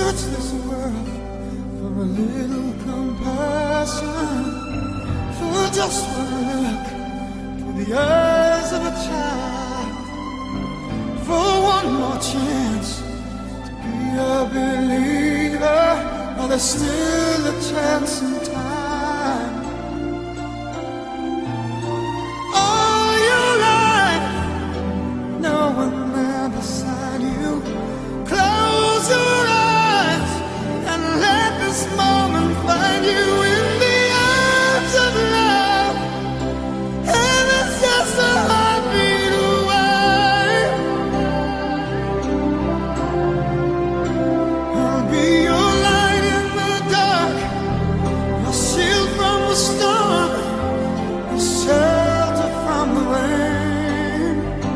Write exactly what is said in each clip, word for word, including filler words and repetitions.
search this world for a little compassion, for just one look through the eyes of a child, for one more chance to be a believer, while there's still a chance in time. All your life, no one there beside you. Close your eyes and let this moment find you in the arms of love. Heaven's just a heartbeat away. I'll be your light in the dark, your shield from the storm, your shelter from the rain.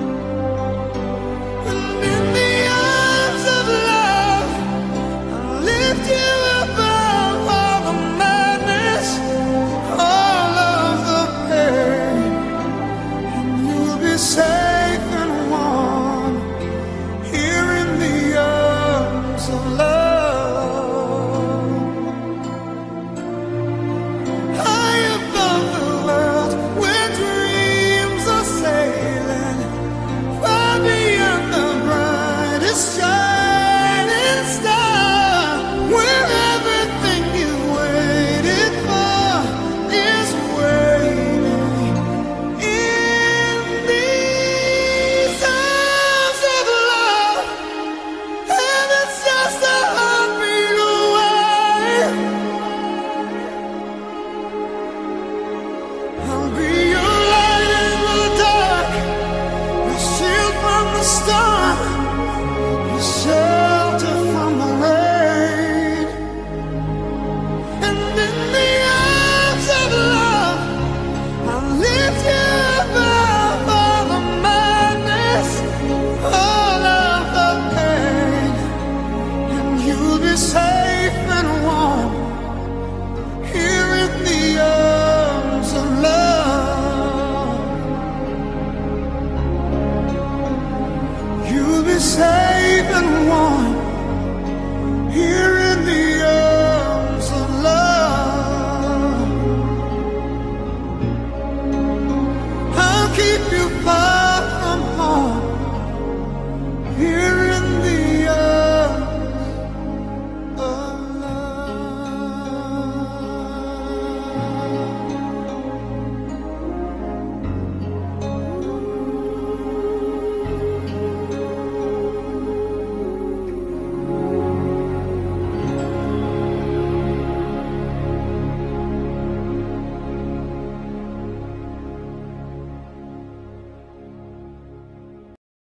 And in the arms of love, I'll lift you above all the madness, all of the pain, and you'll be safe and warm here in the arms of love. High above the world, where dreams are sailing, far beyond the brightest shining star, where everything you waited for is waiting in these arms of love. Heaven's just a heartbeat away. I'll be your light in the dark, your shield from the storm, your shelter from the rain. And in the arms of love, I'll lift you above all the madness, all of the pain, and you'll be safe and warm here in the arms of love. You'll be safe and warm